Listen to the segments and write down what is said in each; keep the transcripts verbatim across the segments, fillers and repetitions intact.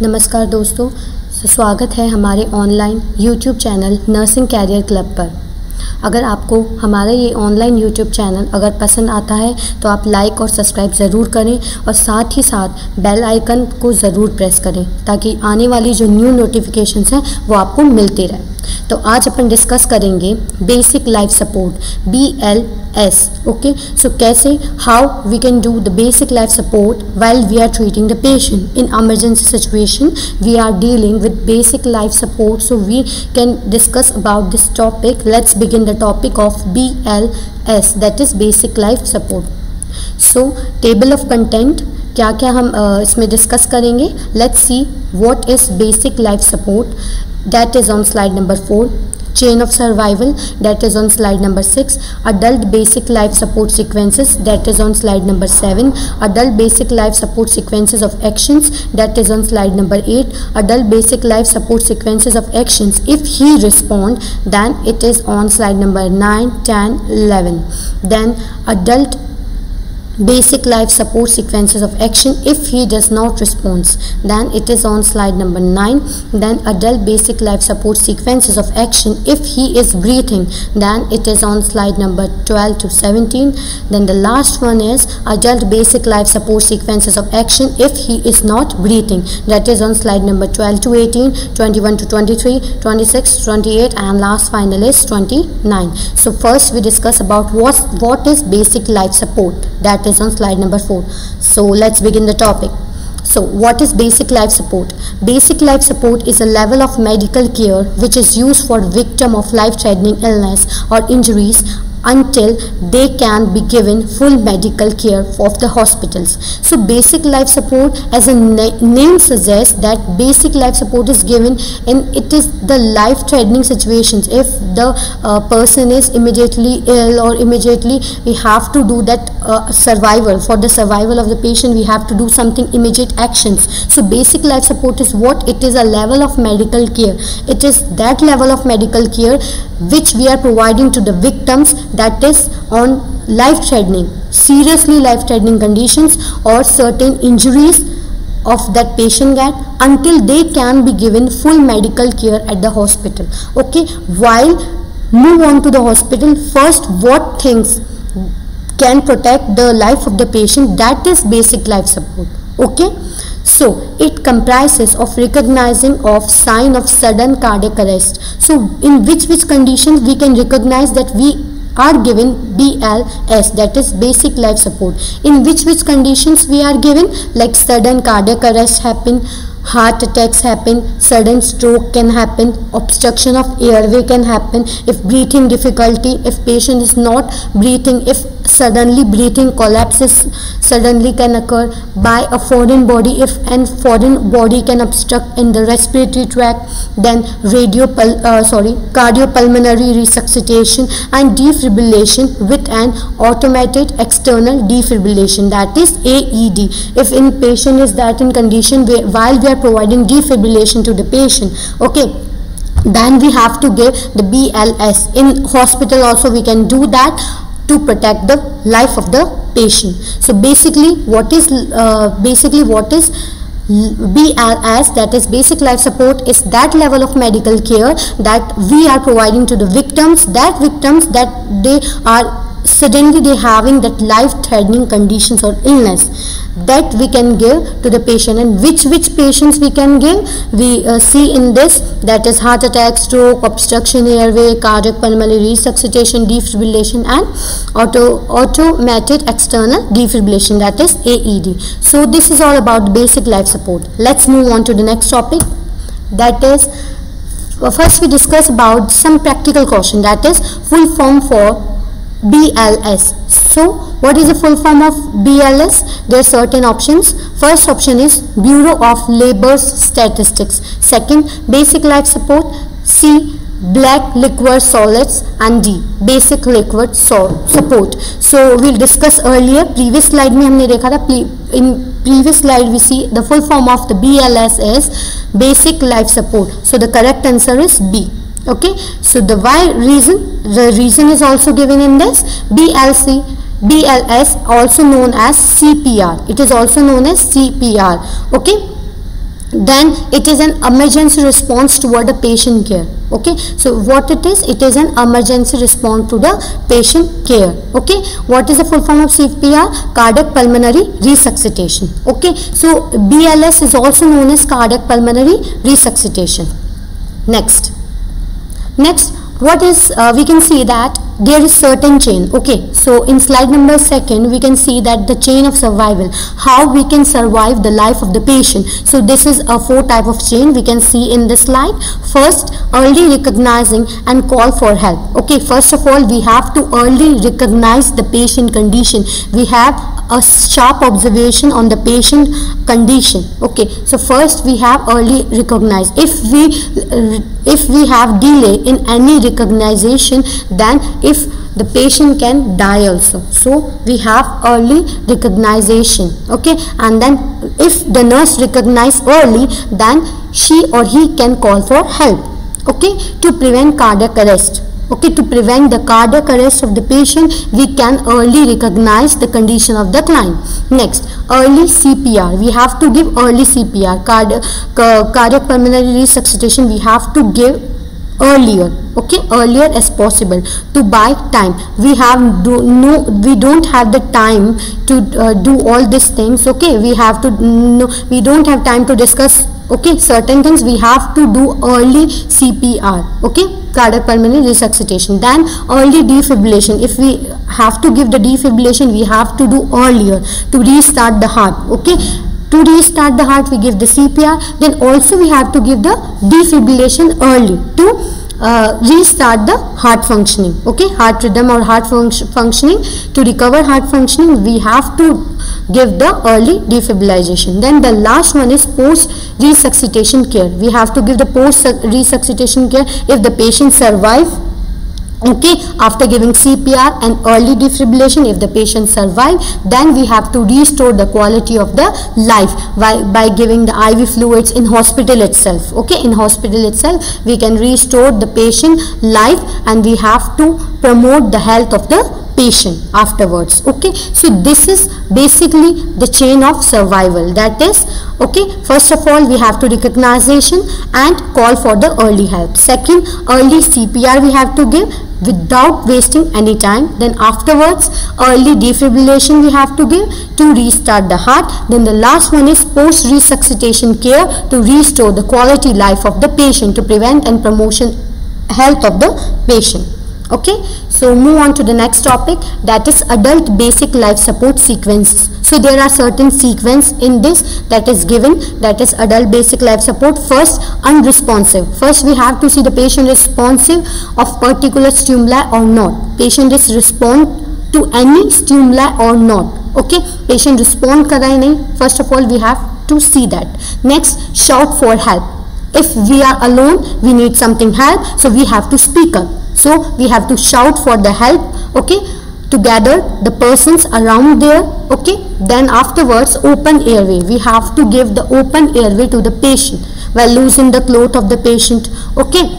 नमस्कार दोस्तों, स्वागत है हमारे online YouTube channel nursing career club पर। अगर आपको हमारा ये ऑनलाइन यूट्यूब चैनल अगर पसंद आता है तो आप लाइक और सब्सक्राइब ज़रूर करें और साथ ही साथ बेल आइकन को ज़रूर प्रेस करें ताकि आने वाली जो न्यू नोटिफिकेशंस हैं वो आपको मिलते रहे। तो आज अपन डिस्कस करेंगे basic life support B L S. Okay, so कैसे how we can do the basic life support while we are treating the patient in emergency situation. We are dealing with basic life support, so we can discuss about this topic. Let's begin the topic of B L S, that is basic life support. So table of content क्या क्या हम uh, इसमें discuss करेंगे. Let's see what is basic life support, that is on slide number four. Chain of survival, that is on slide number six. Adult basic life support sequences, that is on slide number seven. Adult basic life support sequences of actions, that is on slide number eight. Adult basic life support sequences of actions, if he respond, then it is on slide number nine, ten, eleven. Then adult basic life support sequences of action, if he does not respond, then it is on slide number nine. Then adult basic life support sequences of action, if he is breathing, then it is on slide number twelve to seventeen. Then the last one is adult basic life support sequences of action, if he is not breathing, that is on slide number twelve to eighteen, twenty-one to twenty-three, twenty-six, twenty-eight, and last final is twenty-nine. So first we discuss about what what is basic life support, that is on slide number four. So let's begin the topic. So what is basic life support? Basic life support is a level of medical care which is used for victim of life-threatening illness or injuries until they can be given full medical care of the hospitals. So basic life support, as a na name suggests, that basic life support is given in it is the life-threatening situations. If the uh, person is immediately ill or immediately we have to do that uh, survival, for the survival of the patient we have to do something immediate actions. So basic life support is what? It is a level of medical care. It is that level of medical care which we are providing to the victims that is on life-threatening, seriously life-threatening conditions or certain injuries of that patient get until they can be given full medical care at the hospital. Okay, while move on to the hospital, first what things can protect the life of the patient, that is basic life support. Okay, so it comprises of recognizing of sign of sudden cardiac arrest. So in which which conditions we can recognize that we are given B L S, that is basic life support. In which which conditions we are given, like sudden cardiac arrest happen, heart attacks happen, sudden stroke can happen, obstruction of airway can happen, if breathing difficulty, if patient is not breathing, if suddenly breathing collapses suddenly can occur by a foreign body, if an foreign body can obstruct in the respiratory tract, then radio uh, sorry cardiopulmonary resuscitation and defibrillation with an automated external defibrillation, that is A E D. If in patient is that in condition where, while we are providing defibrillation to the patient, okay, then we have to give the B L S. In hospital also we can do that to protect the life of the patient. So basically what is uh, basically what is B L S, that is basic life support, is that level of medical care that we are providing to the victims, that victims that they are suddenly they having that life-threatening conditions or illness, that we can give to the patient. And which which patients we can give, we uh, see in this, that is heart attack, stroke, obstruction airway, cardiac pulmonary resuscitation, defibrillation, and auto automated external defibrillation, that is A E D. So this is all about basic life support. Let's move on to the next topic, that is uh, first we discuss about some practical caution, that is full form for B L S. So what is the full form of B L S? There are certain options. First option is Bureau of Labor Statistics. Second, basic life support. C, black liquid solids, and D, basic liquid support. So we'll discuss earlier, previous slide में हमने देखा था, in previous slide we see the full form of the B L S is basic life support. So the correct answer is B. Okay, so the why reason, the reason is also given in this. B L C, B L S, also known as C P R, it is also known as C P R. Okay, then it is an emergency response toward the patient care. Okay, so what it is, it is an emergency response to the patient care. Okay, what is the full form of C P R? Cardiac pulmonary resuscitation. Okay, so B L S is also known as cardiac pulmonary resuscitation. Next, next what is, uh, we can see that there is certain chain. Okay, so in slide number second we can see that the chain of survival, how we can survive the life of the patient. So this is a four type of chain we can see in this slide. First, early recognizing and call for help. Okay, first of all we have to early recognize the patient condition. We have a sharp observation on the patient condition. Okay, so first we have early recognize. If we uh, if we have delay in any recognition, then if the patient can die also. So we have early recognition. Okay, and then if the nurse recognize early, then she or he can call for help. Okay, to prevent cardiac arrest. Okay, to prevent the cardiac arrest of the patient, we can early recognize the condition of the client. Next, early C P R. We have to give early C P R. Cardi cardiac pulmonary resuscitation we have to give earlier. Okay, earlier as possible to buy time. We have do no we don't have the time to uh, do all these things. Okay, we have to no we don't have time to discuss okay certain things. We have to do early C P R. Okay, cardiac pulmonary resuscitation. Then early defibrillation. If we have to give the defibrillation, we have to do earlier to restart the heart. Okay, to restart the heart we give the C P R. Then also we have to give the defibrillation early to uh, restart the heart functioning. Okay, heart rhythm or heart func functioning. To recover heart functioning we have to give the early defibrillation. Then the last one is post resuscitation care. We have to give the post resuscitation care if the patient survive. Okay, after giving C P R and early defibrillation, if the patient survive, then we have to restore the quality of the life by, by giving the I V fluids in hospital itself. Okay, in hospital itself we can restore the patient life, and we have to promote the health of the patient afterwards. Okay, so this is basically the chain of survival. That is, okay, first of all we have to recognition and call for the early help. Second, early C P R we have to give without wasting any time. Then afterwards early defibrillation we have to give to restart the heart. Then the last one is post resuscitation care to restore the quality life of the patient, to prevent and promotion health of the patient. Okay, so move on to the next topic, that is adult basic life support sequences. So there are certain sequence in this that is given, that is adult basic life support. First, unresponsive. First we have to see the patient responsive of particular stimuli or not. Patient is respond to any stimuli or not. Okay, patient respond kar raha hai nahi. First of all we have to see that. Next, shout for help. If we are alone, we need something help, so we have to speak up. So we have to shout for the help. Okay, to gather the persons around there. Okay, then afterwards open airway. We have to give the open airway to the patient while losing the cloth of the patient. Okay,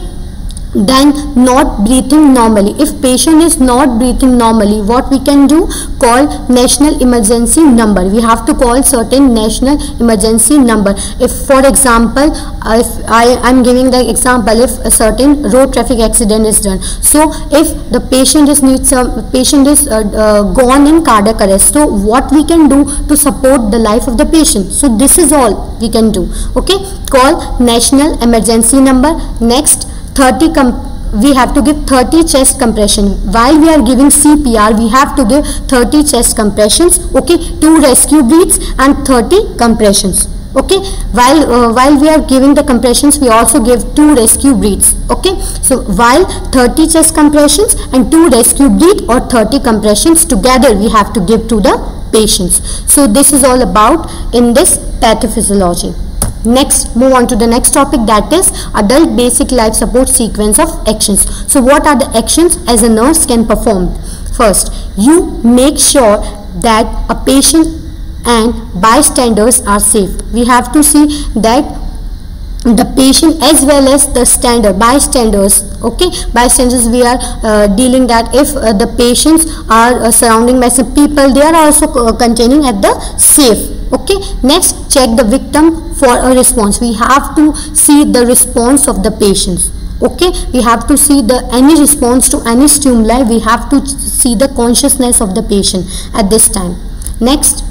then not breathing normally. If patient is not breathing normally, what we can do? Call national emergency number. We have to call certain national emergency number. If for example, if I am giving the example, if a certain road traffic accident is done, so if the patient is needs some patient is uh, uh, gone in cardiac arrest, so what we can do to support the life of the patient? So this is all we can do. Okay, call national emergency number. Next, thirty comp we have to give thirty chest compression. While we are giving C P R, we have to give thirty chest compressions. Okay, two rescue breaths and thirty compressions. Okay, while uh, while we are giving the compressions, we also give two rescue breaths. Okay, so while thirty chest compressions and two rescue breath or thirty compressions together we have to give to the patients. So this is all about in this pathophysiology. Next, move on to the next topic, that is adult basic life support sequence of actions. So what are the actions as a nurse can perform? First, you make sure that a patient and bystanders are safe. We have to see that the patient as well as the standard bystanders. Okay, bystanders we are uh, dealing that if uh, the patients are uh, surrounding by some people, they are also uh, containing at the safe. Okay, next check the victim for a response. We have to see the response of the patients. Okay, we have to see the any response to any stimuli. We have to see the consciousness of the patient at this time. Next,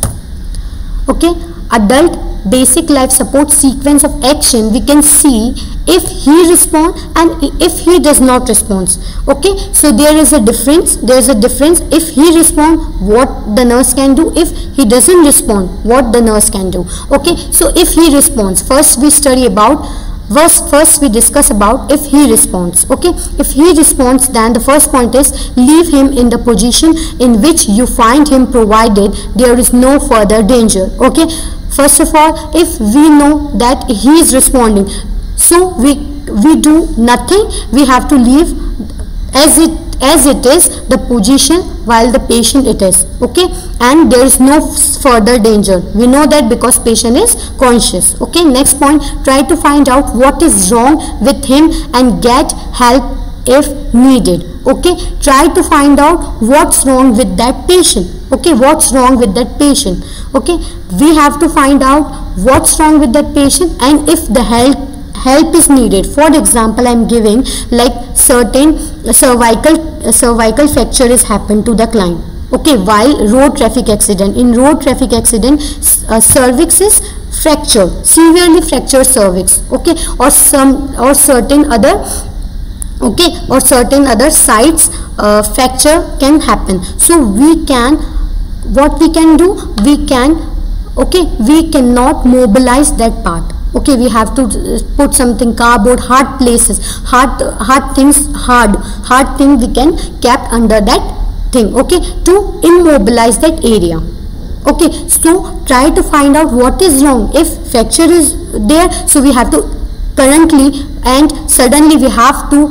okay, adult basic life support sequence of action. We can see if he respond and if he does not respond. Okay, so there is a difference. There is a difference. If he respond, what the nurse can do. If he doesn't respond, what the nurse can do. Okay, so if he responds, first we study about First, first we discuss about if he responds. Okay, if he responds, then the first point is leave him in the position in which you find him, provided there is no further danger. Okay, first of all, if we know that he is responding, so we we do nothing. We have to leave as it as it is the position while the patient it is. Okay, and there is no further danger. We know that because patient is conscious. Okay, next point, try to find out what is wrong with him and get help if needed. Okay, try to find out what's wrong with that patient. Okay, what's wrong with that patient. Okay, we have to find out what's wrong with that patient and if the help help is needed. For example, I am giving like certain cervical uh, cervical fracture is happened to the client. Okay, while road traffic accident, in road traffic accident, uh, cervix is fractured, severely fractured cervix. Okay, or some or certain other okay or certain other sites uh, fracture can happen. So we can, what we can do, we can okay we cannot mobilize that part. Okay, we have to put something cardboard, hard places, hard hard things, hard hard thing we can kept under that thing. Okay, to immobilize that area. Okay, so try to find out what is wrong. If fracture is there, so we have to currently and suddenly we have to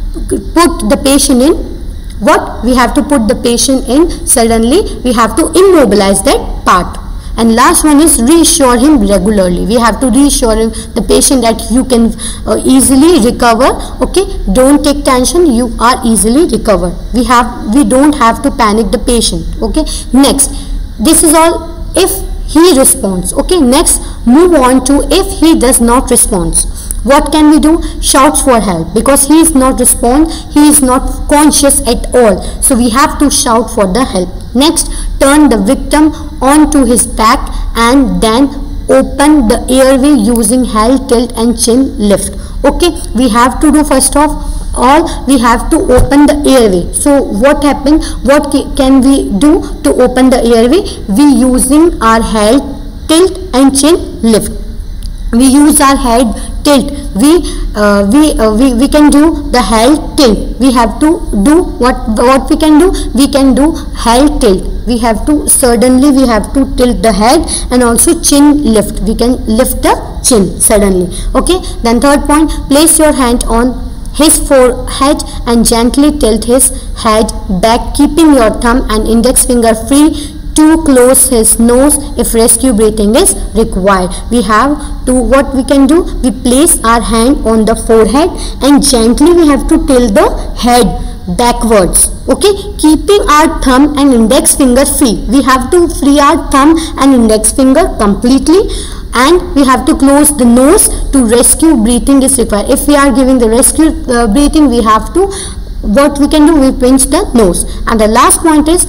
put the patient in. What we have to put the patient in suddenly, we have to immobilize that part. And last one is reassure him regularly. We have to reassure him, the patient, that you can uh, easily recover. Okay, don't take tension, you are easily recovered. We have we don't have to panic the patient. Okay, next, this is all if he responds. Okay, next move on to if he does not respond. What can we do? Shout for help, because he is not respond, he is not conscious at all. So we have to shout for the help. Next, turn the victim onto his back and then open the airway using head tilt and chin lift. Okay, we have to do first of all, we have to open the airway. So what happened? What can we do to open the airway? We using our head tilt and chin lift. We use our head tilt. We uh, we, uh, we we can do the head tilt. We have to do what what we can do. We can do head tilt. We have to suddenly we have to tilt the head and also chin lift. We can lift the chin suddenly. Okay. Then third point, place your hand on his forehead and gently tilt his head back, keeping your thumb and index finger free to close his nose if rescue breathing is required. We have to, what we can do, we place our hand on the forehead and gently we have to tilt the head backwards. Okay, keeping our thumb and index finger free. We have to free our thumb and index finger completely, and we have to close the nose to rescue breathing is required. If we are giving the rescue uh, breathing, we have to, what we can do, we pinch the nose. And the last point is,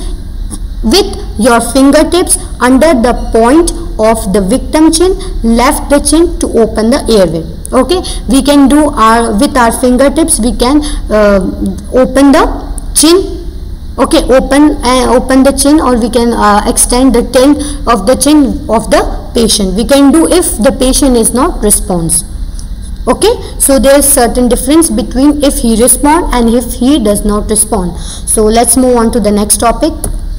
with your fingertips under the point of the victim chin, left the chin to open the airway. Okay, we can do our, with our fingertips we can uh, open the chin. Okay, open uh, open the chin, or we can uh, extend the tail of the chin of the patient. We can do if the patient is not responds. Okay, so there is certain difference between if he respond and if he does not respond. So let's move on to the next topic.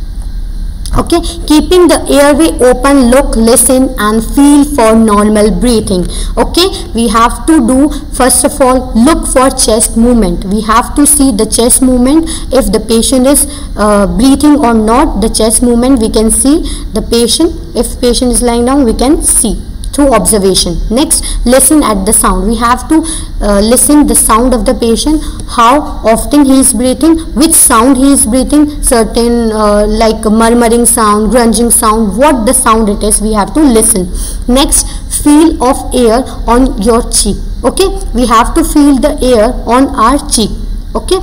Okay, keeping the airway open, look, listen and feel for normal breathing. Okay, we have to do, first of all, look for chest movement. We have to see the chest movement. If the patient is uh, breathing or not, the chest movement we can see the patient. If patient is lying down, we can see. through observation. Next, listen at the sound. We have to uh, listen the sound of the patient, how often he is breathing, which sound he is breathing, certain uh, like murmuring sound, grunging sound, what the sound it is, we have to listen. Next, feel of air on your cheek. Okay, we have to feel the air on our cheek. Okay,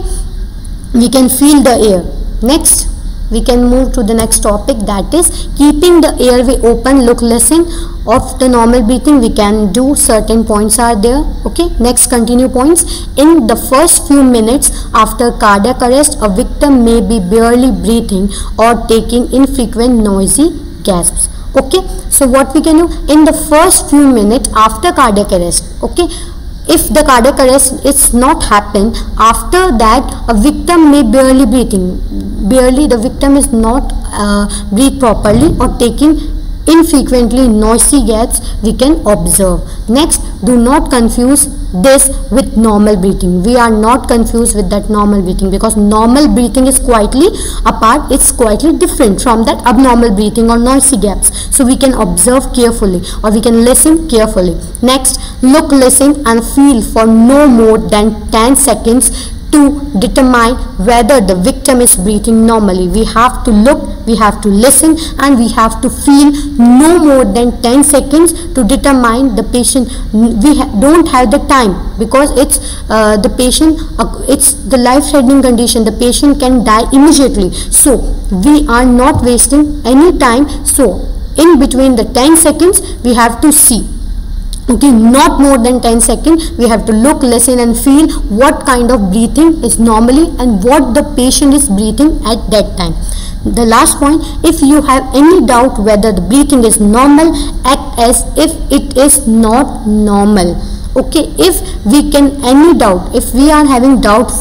we can feel the air. Next, we can move to the next topic, that is keeping the airway open. Look, listen of the normal breathing. We can do certain points are there. Okay, next, continue points. In the first few minutes after cardiac arrest, a victim may be barely breathing or taking infrequent noisy gasps. Okay, so what we can do in the first few minutes after cardiac arrest. Okay, if the cardiac arrest is not happen, after that a victim may barely breathing, barely the victim is not uh, breathe properly or taking infrequently noisy gasps, we can observe. Next, do not confuse this with normal breathing. We are not confused with that normal breathing, because normal breathing is quietly apart, it's quietly different from that abnormal breathing or noisy gaps. So we can observe carefully or we can listen carefully. Next, look, listen and feel for no more than ten seconds to determine whether the victim is breathing normally. We have to look, we have to listen, and we have to feel no more than ten seconds to determine the patient. We ha don't have the time, because it's uh, the patient, uh, it's the life-threatening condition. The patient can die immediately. So we are not wasting any time. So in between the ten seconds, we have to see. Okay, not more than ten seconds. We have to look, listen and feel what kind of breathing is normally and what the patient is breathing at that time. The last point, if you have any doubt whether the breathing is normal, act as if it is not normal. Okay, if we can any doubt, if we are having doubt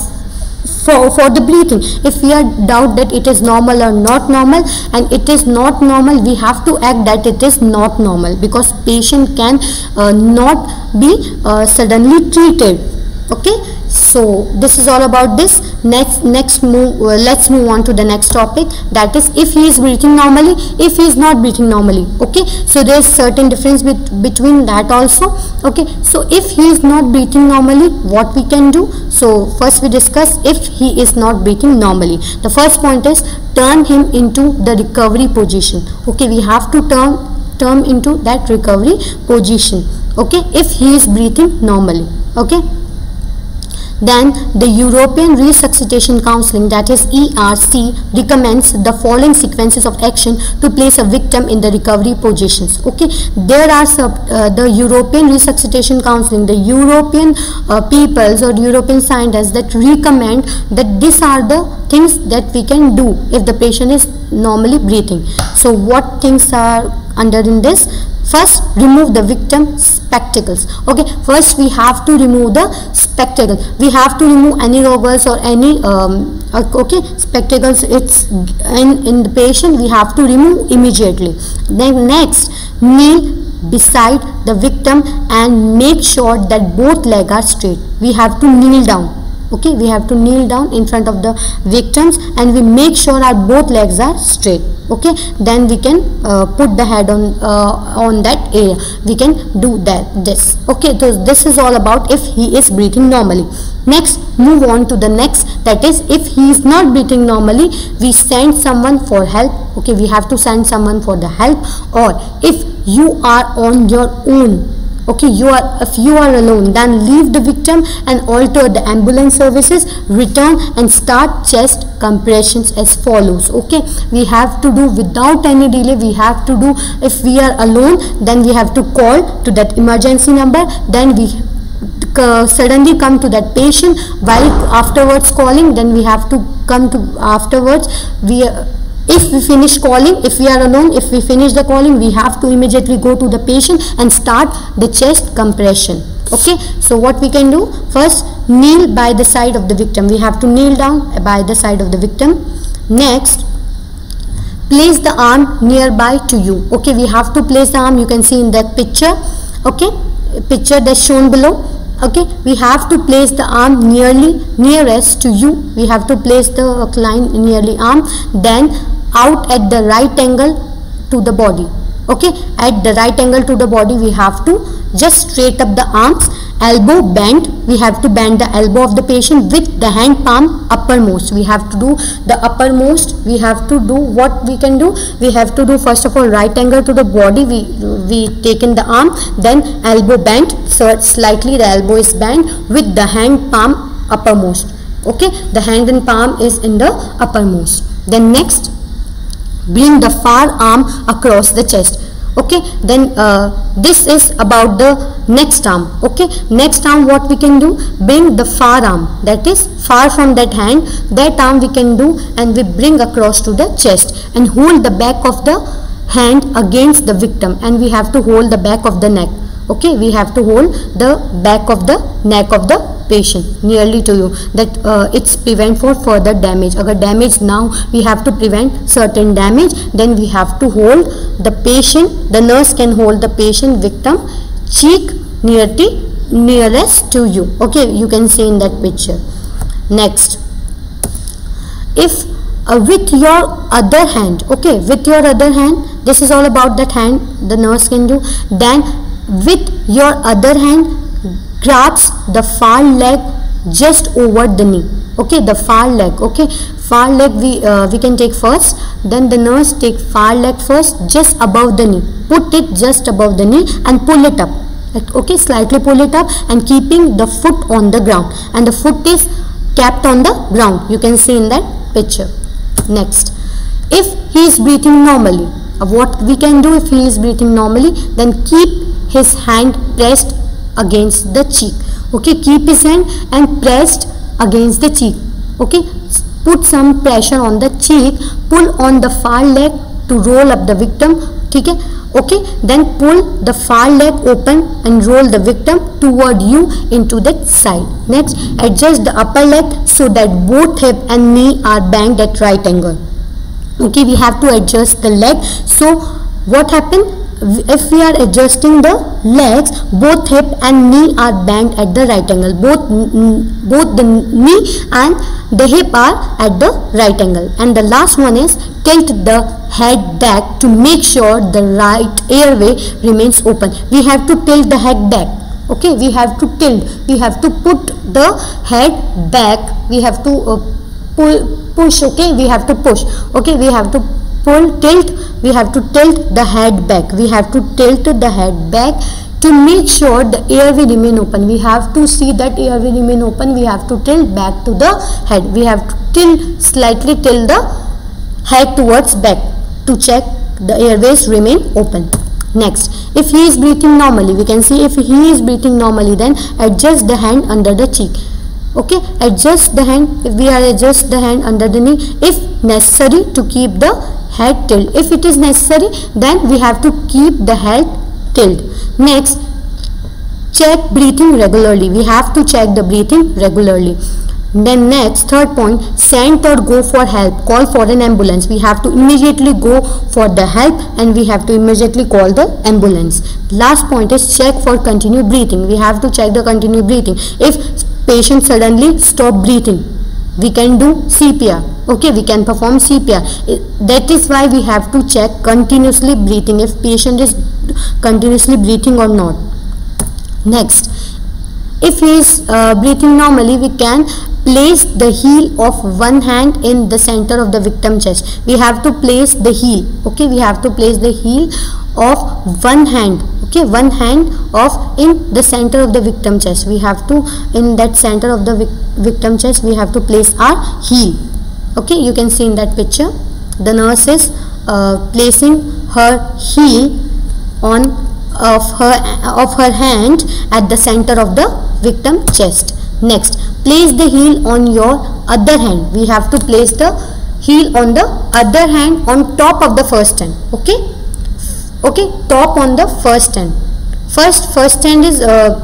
For, for the breathing, if we are doubt that it is normal or not normal, and it is not normal, we have to act that it is not normal, because patient can uh, not be uh, suddenly treated. Okay, so this is all about this. Next next move uh, let's move on to the next topic, that is if he is breathing normally, if he is not breathing normally. Okay, so there is certain difference bet between that also. Okay, so if he is not breathing normally, what we can do? So first we discuss if he is not breathing normally. The first point is turn him into the recovery position. Okay, we have to turn turn into that recovery position. Okay, if he is breathing normally. Okay, then the European Resuscitation Counseling, that is E R C, recommends the following sequences of action to place a victim in the recovery positions. Okay, there are sub, uh, the European Resuscitation Counseling, the European uh, peoples or European scientists that recommend that these are the things that we can do if the patient is normally breathing. So what things are under in this? First, remove the victim spectacles. Okay, first we have to remove the spectacles. We have to remove any goggles or any um, okay spectacles. It's in in the patient. We have to remove immediately. Then next, kneel beside the victim and make sure that both legs are straight. We have to kneel down. Okay, we have to kneel down in front of the victims and we make sure our both legs are straight. Okay, then we can uh, put the head on uh, on that area. We can do that this. Okay, so this is all about if he is breathing normally. Next, move on to the next, that is if he is not breathing normally, we send someone for help. Okay, we have to send someone for the help. Or if you are on your own, okay, you are if you are alone, then leave the victim and alter the ambulance services, return and start chest compressions as follows. Okay, we have to do without any delay. We have to do, if we are alone, then we have to call to that emergency number, then we uh, suddenly come to that patient. While afterwards calling, then we have to come to afterwards we uh, if we finish calling, if we are alone, if we finish the calling, we have to immediately go to the patient and start the chest compression. Okay, so what we can do? First, kneel by the side of the victim. We have to kneel down by the side of the victim. Next, place the arm nearby to you. Okay, we have to place the arm. You can see in that picture. Okay, picture that's shown below. Okay, we have to place the arm nearly nearest to you. We have to place the client nearly arm, then out at the right angle to the body. Okay, at the right angle to the body, we have to just straight up the arms, elbow bend. We have to bend the elbow of the patient with the hand palm uppermost. We have to do the uppermost. We have to do what we can do. We have to do first of all right angle to the body. We we take in the arm, then elbow bent. So slightly the elbow is bent with the hand palm uppermost. Okay, the hand and palm is in the uppermost. Then next, bring the far arm across the chest. Okay, then uh, this is about the next arm. Okay, next arm what we can do, bring the far arm, that is far from that hand, that arm we can do, and we bring across to the chest and hold the back of the hand against the victim, and we have to hold the back of the neck. Okay, we have to hold the back of the neck of the patient nearly to you, that uh, it's prevent for further damage. Agar damage now, we have to prevent certain damage, then we have to hold the patient, the nurse can hold the patient victim cheek nearly nearest to you. Okay, you can see in that picture. Next, if uh, with your other hand, okay, with your other hand, this is all about that hand the nurse can do, then with your other hand grabs the far leg just over the knee. Okay, the far leg. Okay, far leg we uh, we can take first, then the nurse take far leg first, just above the knee, put it just above the knee and pull it up. Okay, slightly pull it up and keeping the foot on the ground, and the foot is kept on the ground. You can see in that picture. Next, if he is breathing normally, uh, what we can do, if he is breathing normally, then keep his hand pressed against the cheek. Okay, keep his hand and pressed against the cheek. Okay, put some pressure on the cheek, pull on the far leg to roll up the victim. Okay, okay, then pull the far leg open and roll the victim toward you into the side. Next, adjust the upper leg so that both hip and knee are bent at right angle. Okay, we have to adjust the leg. So what happened? If we are adjusting the legs, both hip and knee are bent at the right angle. Both both the knee and the hip are at the right angle. And the last one is tilt the head back to make sure the right airway remains open. We have to tilt the head back. Okay, we have to tilt. We have to put the head back. We have to uh, pull, push. Okay, we have to push. Okay, we have to pull, tilt. We have to tilt the head back. We have to tilt the head back to make sure the air will remain open. We have to see that air will remain open. We have to tilt back to the head. We have to tilt, slightly tilt the head towards back to check the airways remain open. Next, if he is breathing normally, we can see if he is breathing normally, then adjust the hand under the cheek. Okay, adjust the hand. If we are adjust the hand under the knee, if necessary, to keep the head tilt. If it is necessary, then we have to keep the head tilt. Next, check breathing regularly. We have to check the breathing regularly. Then next, third point, send or go for help. Call for an ambulance. We have to immediately go for the help and we have to immediately call the ambulance. Last point is check for continued breathing. We have to check the continued breathing. If patient suddenly stop breathing, we can do C P R. Okay, we can perform C P R. That is why we have to check continuously breathing, if patient is continuously breathing or not. Next, if he is uh, breathing normally, we can place the heel of one hand in the center of the victim chest. We have to place the heel. Okay, we have to place the heel of one hand. Okay, one hand of in the center of the victim chest. We have to, in that center of the vic victim chest, we have to place our heel. Okay, you can see in that picture, the nurse is uh, placing her heel on of her of her hand at the center of the victim chest. Next, place the heel on your other hand. We have to place the heel on the other hand on top of the first hand. Okay, okay, top on the first hand. First, first hand is uh,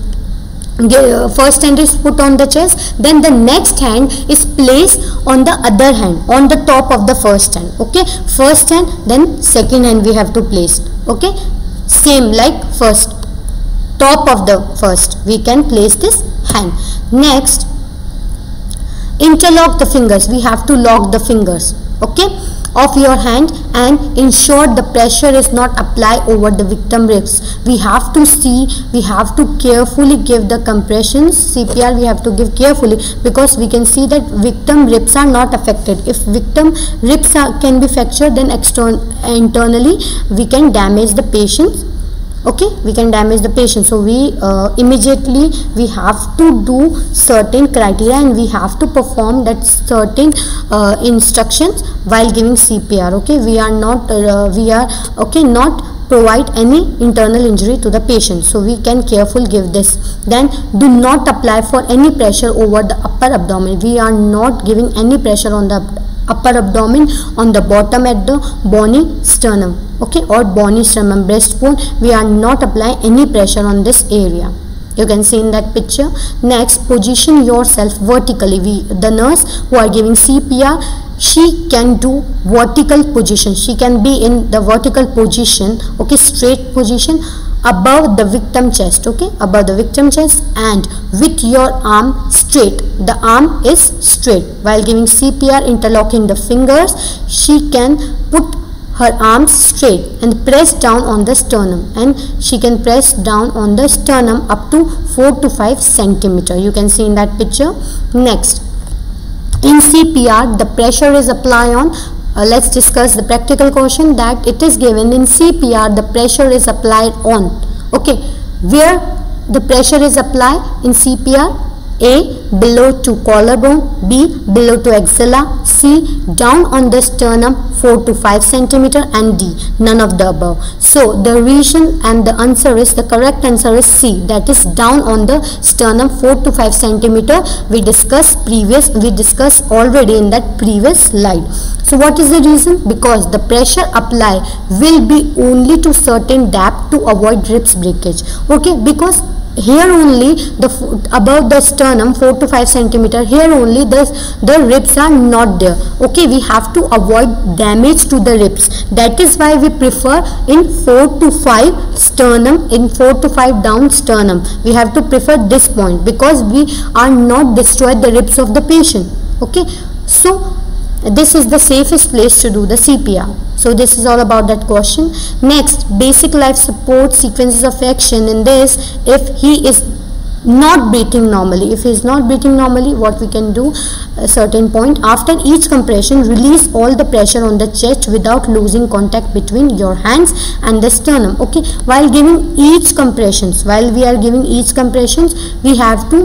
mm, first hand is put on the chest. Then the next hand is placed on the other hand, on the top of the first hand. Okay, first hand, then second hand we have to place. Okay, same like first, top of the first we can place this hand. Next, interlock the fingers. We have to lock the fingers. Okay, of your hand and ensure the pressure is not applied over the victim ribs. We have to see, we have to carefully give the compressions. C P R we have to give carefully, because we can see that victim ribs are not affected. If victim ribs are, can be fractured, then external internally we can damage the patient. Okay, we can damage the patient. So we uh, immediately we have to do certain criteria and we have to perform that certain uh, instructions while giving C P R. Okay, we are not uh, we are okay not provide any internal injury to the patient, so we can carefully give this. Then do not apply for any pressure over the upper abdomen. We are not giving any pressure on the upper abdomen, on the bottom at the bony sternum, okay, or bony sternum breastbone. We are not applying any pressure on this area. You can see in that picture. Next, position yourself vertically. We, the nurse who are giving C P R, she can do vertical position. She can be in the vertical position, okay, straight position above the victim chest, okay, above the victim chest, and with your arm straight. The arm is straight. While giving C P R, interlocking the fingers, she can put her arms straight and press down on the sternum, and she can press down on the sternum up to four to five centimeter. You can see in that picture. Next, in C P R the pressure is applied on, uh, let's discuss the practical question that it is given in C P R. The pressure is applied on, okay, where the pressure is applied in C P R? A, below to collarbone, B, below to axilla, C, down on the sternum four to five centimeter, and D, none of the above. So the reason and the answer is, the correct answer is C, that is down on the sternum four to five centimeter. We discussed previous, we discussed already in that previous slide. So what is the reason? Because the pressure applied will be only to certain depth to avoid ribs breakage, okay, because here only the above the sternum four to five centimeter, here only the the ribs are not there, okay. We have to avoid damage to the ribs. That is why we prefer in four to five sternum, in four to five down sternum we have to prefer this point, because we are not destroy the ribs of the patient, okay. So this is the safest place to do the C P R. So this is all about that question. Next, basic life support sequences of action. In this, if he is not breathing normally, if he is not breathing normally, what we can do, a certain point, after each compression, release all the pressure on the chest without losing contact between your hands and the sternum, okay. While giving each compressions, while we are giving each compressions, we have to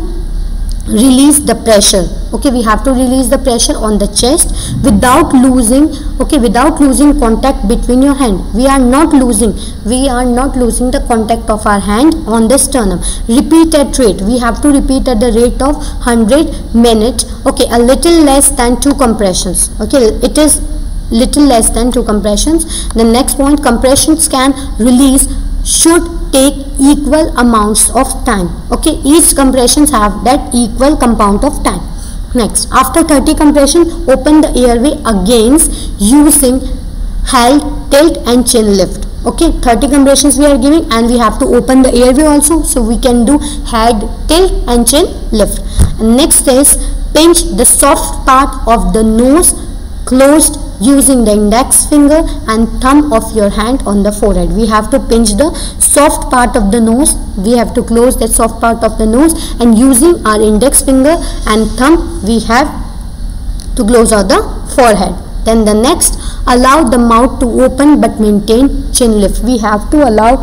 release the pressure, okay. We have to release the pressure on the chest without losing, okay, without losing contact between your hand. We are not losing, we are not losing the contact of our hand on the sternum. Repeat at rate, we have to repeat at the rate of one hundred minutes, okay, a little less than two compressions, okay. It is little less than two compressions. The next point, compressions can release should take equal amounts of time, okay. Each compressions have that equal compound of time. Next, after thirty compression, open the airway against using held, tilt and chin lift, okay. thirty compressions we are giving and we have to open the airway also, so we can do head, tilt and chin lift. And next is pinch the soft part of the nose closed using the index finger and thumb of your hand on the forehead. We have to pinch the soft part of the nose, we have to close that soft part of the nose, and using our index finger and thumb we have to close out the forehead. Then the next, allow the mouth to open but maintain chin lift. We have to allow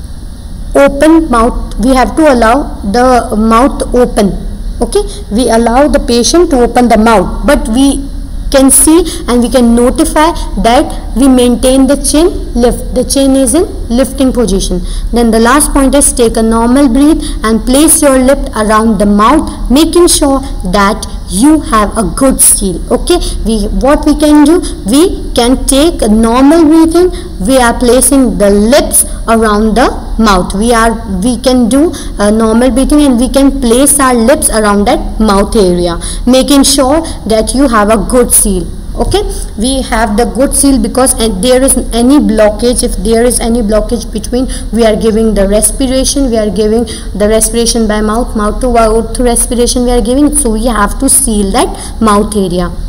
open mouth, we have to allow the mouth open, okay. We allow the patient to open the mouth, but we can see and we can notify that we maintain the chin lift. The chin is in lifting position. Then the last point is take a normal breath and place your lip around the mouth, making sure that you have a good seal, okay. We what we can do, we can take a normal breathing, we are placing the lips around the mouth. We are we can do a normal breathing and we can place our lips around that mouth area, making sure that you have a good seal, okay. We have the good seal because if there is any blockage, if there is any blockage between, we are giving the respiration, we are giving the respiration by mouth, mouth to mouth respiration we are giving, so we have to seal that mouth area.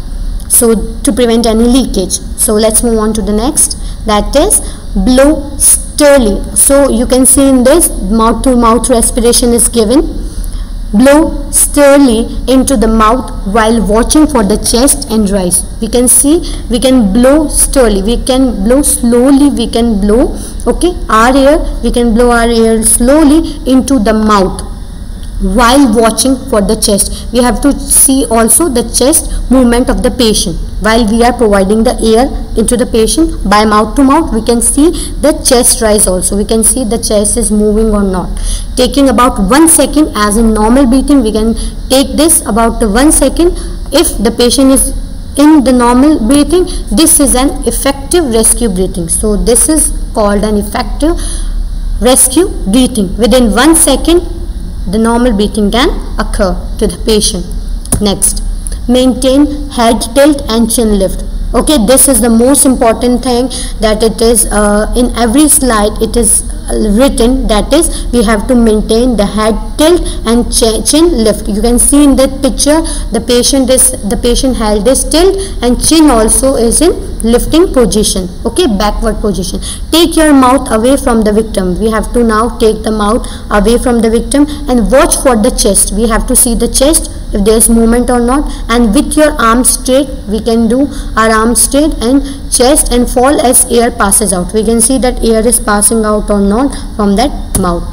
so to prevent any leakage. So let's move on to the next, that is blow steadily. So you can see in this, mouth to mouth respiration is given. Blow steadily into the mouth while watching for the chest and rise. We can see, we can blow steadily, we can blow slowly, we can blow, okay, our air, we can blow our air slowly into the mouth while watching for the chest. We have to see also the chest movement of the patient. While we are providing the air into the patient by mouth to mouth, we can see the chest rise also. We can see the chest is moving or not. Taking about one second, as in normal breathing, we can take this about the one second. If the patient is in the normal breathing, this is an effective rescue breathing. So this is called an effective rescue breathing. Within one second, the normal breathing can occur to the patient. Next, maintain head tilt and chin lift. Okay, this is the most important thing, that it is uh, in every slide it is written, that is we have to maintain the head tilt and ch chin lift. You can see in that picture, the patient is the patient head is tilt and chin also is in lifting position, okay, backward position. Take your mouth away from the victim. We have to now take the mouth away from the victim and watch for the chest. We have to see the chest, if there is movement or not, and with your arms straight, we can do our arms straight and chest and fall as air passes out. We can see that air is passing out or not from that mouth.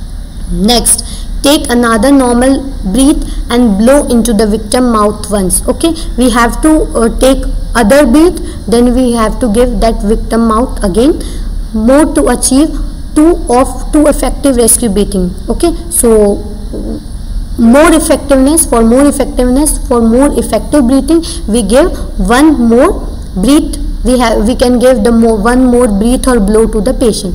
Next, take another normal breath and blow into the victim mouth once. Okay, we have to uh, take other breath, then we have to give that victim mouth again, more to achieve two of two effective rescue breathing. Okay, so more effectiveness, for more effectiveness, for more effective breathing, we give one more breath. We have we can give the more one more breath or blow to the patient.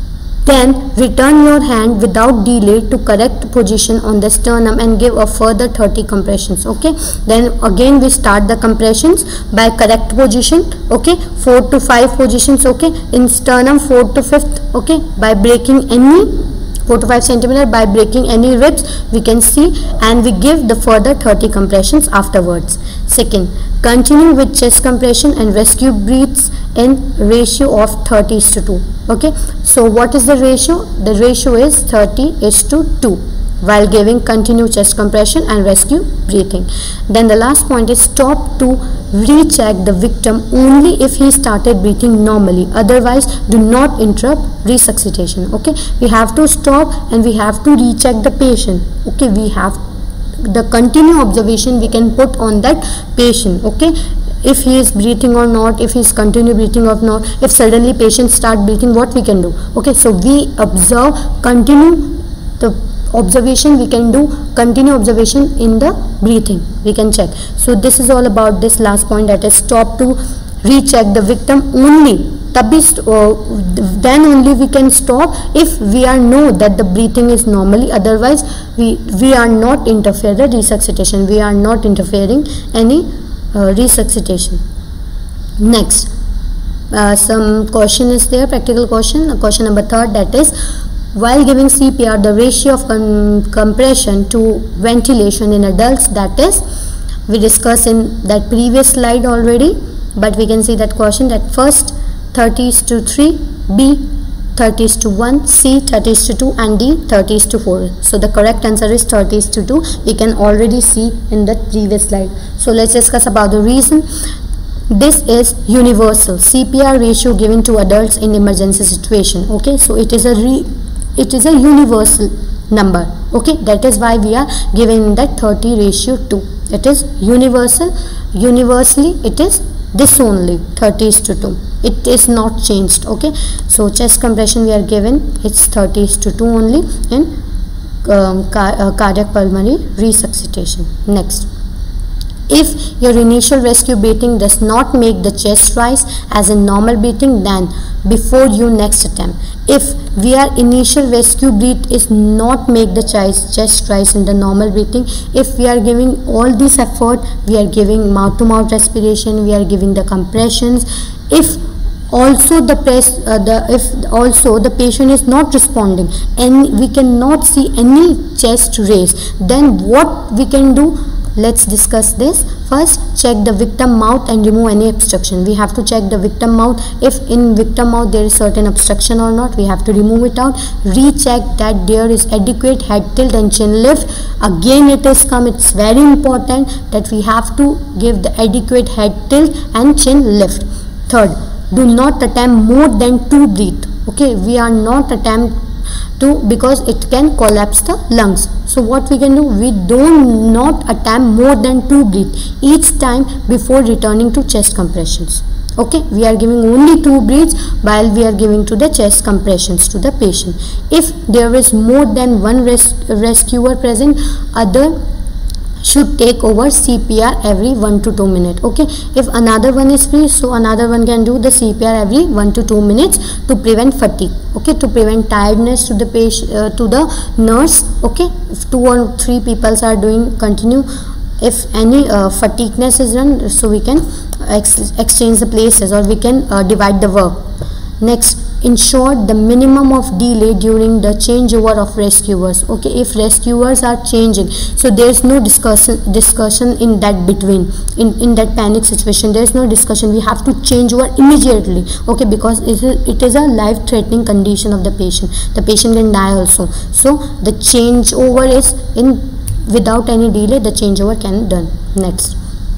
Then return your hand without delay to correct position on the sternum and give a further thirty compressions. Okay, then again we start the compressions by correct position. Okay, four to five positions. Okay, in sternum four to fifth. Okay, by breaking any four to five centimeter, by breaking any ribs, we can see, and we give the further thirty compressions afterwards. Second, continue with chest compression and rescue breaths in ratio of thirty is to two. Okay, so what is the ratio? The ratio is thirty is to two while giving continued chest compression and rescue breathing. Then the last point is stop to recheck the victim only if he started breathing normally. Otherwise, do not interrupt resuscitation. Okay, we have to stop and we have to recheck the patient. Okay, we have the continued observation we can put on that patient. Okay, if he is breathing or not, if he is continue breathing or not, if suddenly patient start breathing, what we can do? Okay, so we observe, continue the observation, we can do continue observation in the breathing, we can check. So this is all about this last point, that is stop to recheck the victim only. Uh, then only we can stop if we are know that the breathing is normally. Otherwise we we are not interfere the resuscitation, we are not interfering any uh, resuscitation. Next, uh, some question is there, practical question, question number third, that is while giving C P R, the ratio of com compression to ventilation in adults, that is we discussed in that previous slide already, but we can see that question, that first thirty is to three, B thirty is to one, C thirty is to two, and D thirty is to four. So the correct answer is thirty is to two. We can already see in the previous slide. So let's discuss about the reason. This is universal C P R ratio given to adults in emergency situation. Okay, so it is a re it is a universal number. Okay, that is why we are given that thirty ratio two. It is universal. Universally it is this only, thirty is to two. It is not changed. Okay, so chest compression we are given, it's thirty is to two only in um, car uh, cardiac pulmonary resuscitation. Next, if your initial rescue breathing does not make the chest rise as a normal breathing, then before you next attempt, if we are initial rescue breath is not make the chest chest rise in the normal breathing, if we are giving all this effort, we are giving mouth to mouth respiration, we are giving the compressions, if also the press uh, the if also the patient is not responding and we cannot see any chest raise, then what we can do? Let's discuss this. First, check the victim mouth and remove any obstruction. We have to check the victim mouth. If in victim mouth there is certain obstruction or not, we have to remove it out. Recheck that there is adequate head tilt and chin lift. Again it is come, it's very important that we have to give the adequate head tilt and chin lift. Third, do not attempt more than two breath. Okay, we are not attempt to, because it can collapse the lungs. So what we can do, we do not attempt more than two breath each time before returning to chest compressions. Okay, we are giving only two breaths while we are giving to the chest compressions to the patient. If there is more than one res rescuer present, other should take over C P R every one to two minutes. Okay, if another one is free, so another one can do the C P R every one to two minutes to prevent fatigue. Okay, to prevent tiredness to the patient, uh, to the nurse. Okay, if two or three people are doing continue, if any uh, fatigueness is done, so we can ex exchange the places, or we can uh, divide the work. Next, ensure the minimum of delay during the changeover of rescuers. Okay, if rescuers are changing, so there is no discussion discussion in that between, in in that panic situation, there is no discussion. We have to change over immediately. Okay, because it is, it is a life threatening condition of the patient. The patient can die also. So the changeover is in, without any delay, the changeover can be done. Next,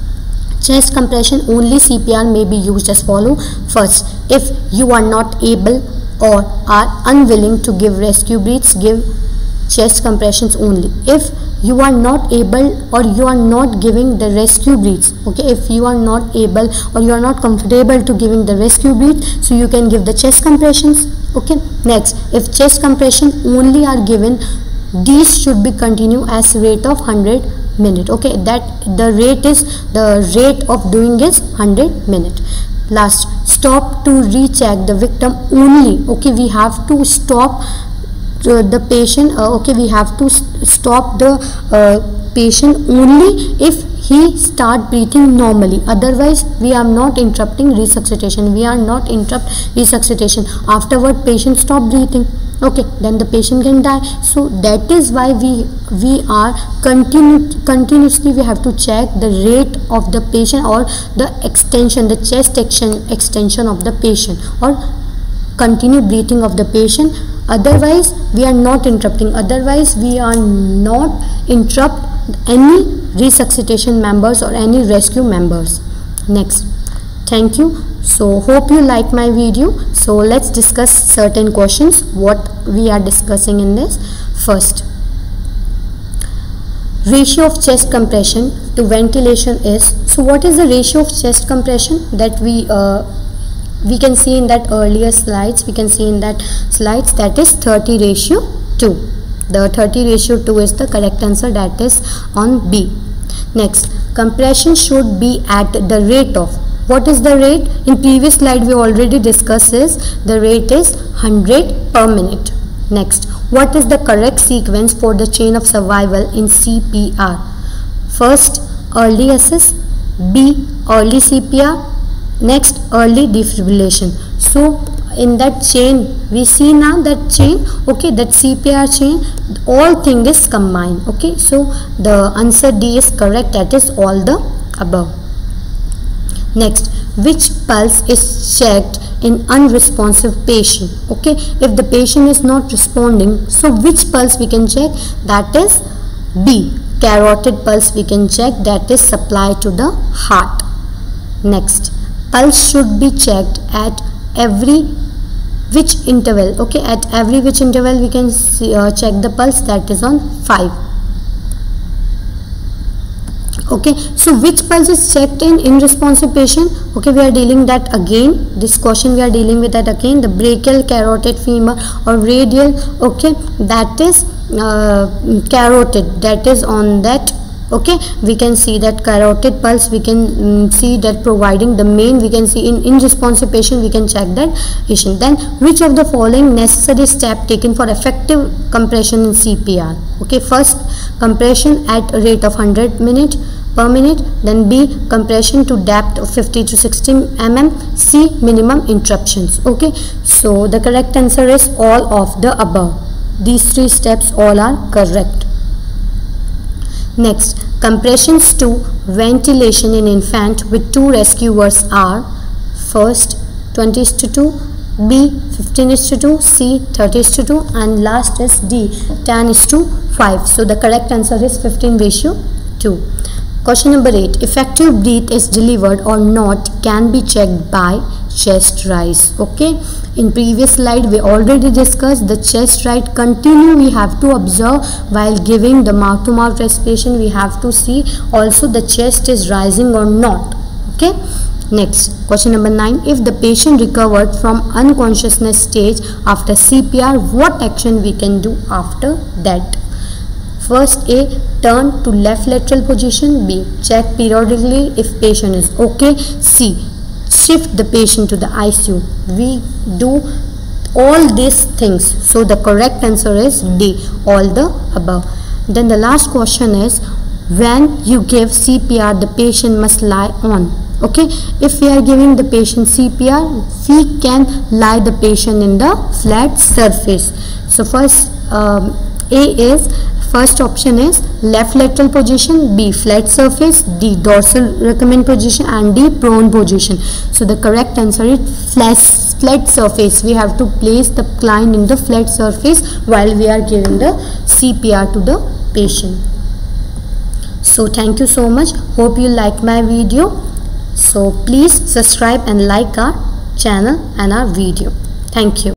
chest compression, only C P R may be used as follow. First, if you are not able or are unwilling to give rescue breaths, give chest compressions only. If you are not able or you are not giving the rescue breaths, okay, if you are not able or you are not comfortable to giving the rescue breath, so you can give the chest compressions. Okay, next, if chest compression only are given, these should be continue as rate of one hundred minute. Okay, that the rate is the rate of doing is one hundred minute. Last, stop to recheck the victim only. Okay, we have to stop uh, the patient. Uh, okay, we have to st stop the uh, patient only if he start breathing normally. Otherwise, we are not interrupting resuscitation. We are not interrupt resuscitation. Afterward, patient stop breathing. Okay, then the patient can die. So that is why we we are continue continuously we have to check the rate of the patient, or the extension, the chest extension extension of the patient, or continue breathing of the patient. Otherwise, we are not interrupting. Otherwise, we are not interrupt any resuscitation members or any rescue members. Next, thank you. So hope you like my video. So let's discuss certain questions what we are discussing in this. First, ratio of chest compression to ventilation is, so what is the ratio of chest compression that we uh, we can see in that earlier slides, we can see in that slides, that is thirty ratio two. The thirty ratio two is the correct answer, that is on B. Next, compression should be at the rate of, what is the rate? In previous slide we already discussed is the rate is one hundred per minute. Next, what is the correct sequence for the chain of survival in C P R? First, early assist, B, early C P R, next early defibrillation. So in that chain we see now that chain, okay, that C P R chain, all thing is combined. Okay, so the answer D is correct, that is all the above. Next, which pulse is checked in unresponsive patient? Okay, if the patient is not responding, so which pulse we can check? That is B, carotid pulse we can check, that is supplied to the heart. Next, pulse should be checked at every which interval? Okay, at every which interval we can see, uh, check the pulse, that is on five. Okay, so which pulse is checked in in responsive patient? Okay, we are dealing that again, this question we are dealing with that again, the brachial, carotid, femur or radial. Okay, that is uh, carotid, that is on that. Okay, we can see that carotid pulse, we can um, see that providing the main, we can see in in responsive patient we can check that patient. Then which of the following necessary step taken for effective compression in C P R? Okay, first, compression at a rate of one hundred minute per minute, then B, compression to depth of fifty to sixty millimeters, C, minimum interruptions. Okay, so the correct answer is all of the above. These three steps all are correct. Next, Compressions to ventilation in infant with two rescuers are first twenty is to two, B fifteen is to two, C thirty is to two, and last is D ten is to five. So the correct answer is fifteen ratio two. Question number eight. Effective breath is delivered or not can be checked by chest rise. Okay, in previous slide we already discussed the chest rise continue we have to observe while giving the mouth to mouth respiration. We have to see also the chest is rising or not. Okay, next question number nine. If the patient recovered from unconsciousness stage after C P R, what action we can do after that? First, A, turn to left lateral position. B, check periodically if patient is okay. C, shift the patient to the I C U. We do all these things. So the correct answer is D, all the above. Then the last question is, when you give C P R, the patient must lie on. Okay, if we are giving the patient C P R, we can lie the patient in the flat surface. So first, um, A is, first option is left lateral position, B flat surface, D dorsal recumbent position, and D prone position. So the correct answer is flat, flat surface. We have to place the client in the flat surface while we are giving the C P R to the patient. So thank you so much. Hope you like my video. So please subscribe and like our channel and our video. Thank you.